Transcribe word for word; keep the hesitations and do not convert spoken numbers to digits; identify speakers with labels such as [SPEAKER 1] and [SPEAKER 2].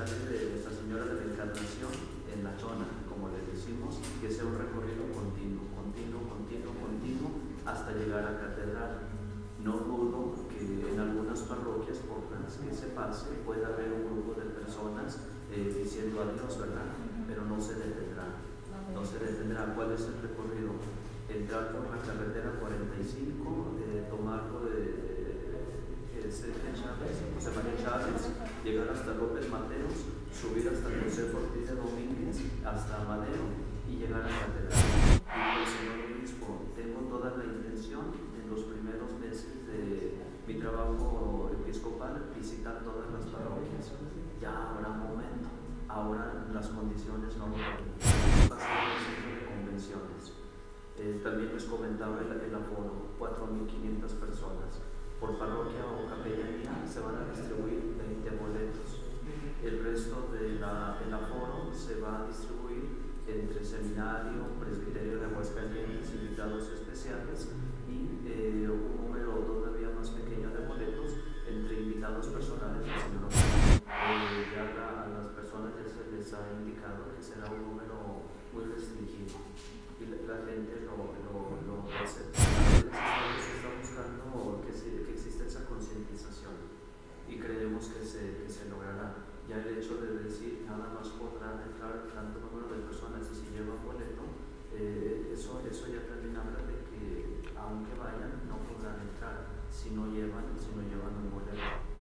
[SPEAKER 1] calle de Nuestra Señora de la Encarnación, en la zona, como le decimos, que sea un recorrido continuo, continuo, continuo, continuo, hasta llegar a Catedral. No dudo que en algunas parroquias por las que se pase pueda haber un grupo de personas eh, diciendo adiós, ¿verdad? Pero no se detendrá, no se detendrá. ¿Cuál es el recorrido? Entrar por la carretera cuarenta y cinco, eh, tomarlo de Chávez, José María Chávez, llegar hasta López Mateos, subir hasta José Ortiz de Domínguez, hasta Madero y llegar a Catedral. Y el Señor Obispo, tengo toda la intención en los primeros meses de mi trabajo episcopal visitar todas las parroquias. Ya habrá momento, ahora las condiciones no lo permiten. Pasar el centro de convenciones. Eh, también les comentaba el, el aforo, cuatro mil quinientas personas. Por parroquia o capellanía se van a distribuir veinte boletos. El resto del aforo se va a distribuir entre seminario, presbiterio de Aguascalientes, invitados especiales y eh, un número todavía más pequeño de boletos entre invitados personales del señor obispo. Eh, ya la, a las personas ya se les ha indicado que será un número muy restringido y la, la gente lo, lo, lo acepta. Se está buscando que, se, que exista esa concientización y creemos que se, que se logrará. Ya el